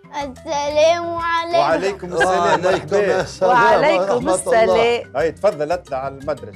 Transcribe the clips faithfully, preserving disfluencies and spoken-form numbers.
السلام عليكم. وعليكم السلام. مرحبا. وعليكم السلام. هاي تفضل اطلع على المدرج.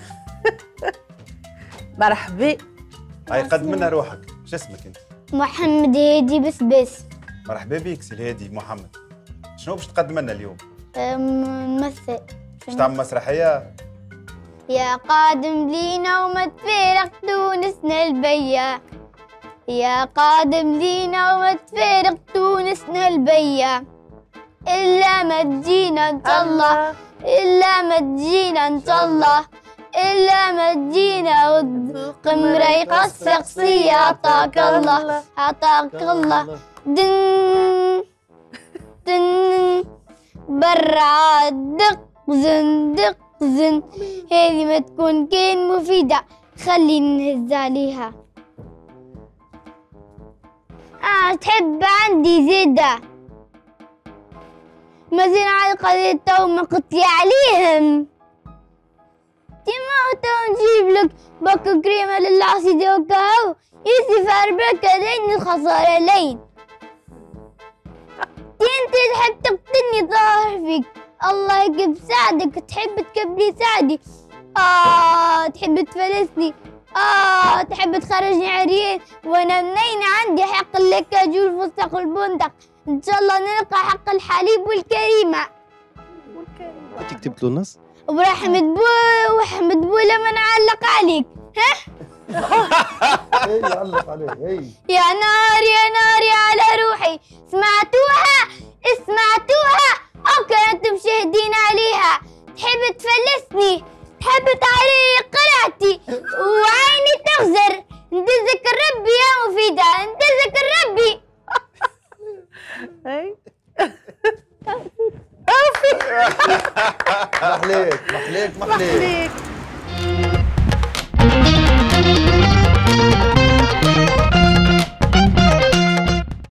مرحبا. هاي قدم لنا روحك، شو اسمك انت؟ محمد هادي بسبس. مرحبا بيك سي الهادي محمد. شنو باش تقدم لنا اليوم؟ ممثل. باش تعمل مسرحية؟ يا قادم لينا وما تفارق تونسنا البيا، يا قادم لينا وما تفارق تونسنا البيا، إلا ما تجينا نطلع، إلا ما تجينا نطلع، إلا ما تجينا قمرة يقص قصية. عطاك الله عطاك الله. دن دن برا دق زن دق زن. هذه ما تكون كان مفيدة، خلي نهز عليها. آه تحب عندي زيادة مازال على القضية تو ما قلتلي عليهم. تما تو نجيب لك باكو كريمة للعصيدة وكاو يوسف أربك لين الخسارة لين. انت تحب تقتلني ظاهر فيك، الله يكب سعدك. تحب تكبلي سعدي، آه تحب تفلسني، آه تحب تخرجني عريان وانا منين عندي حق لك اجول فستق البندق. ان شاء الله نلقى حق الحليب والكريمه. انت كتبت له النص؟ ورحمة بو وحمد بو لما نعلق عليك. ها؟ اي علق عليه. اي يا نار يا نار على روحي، سمعتوها سمعتوها او كنتم شاهدين عليها. تحب تفلسني، تحب تعري قرعتي وعيني تغزر. ندزك الربي يا مفيدة، ندزك الربي. اي محليك محليك محليك.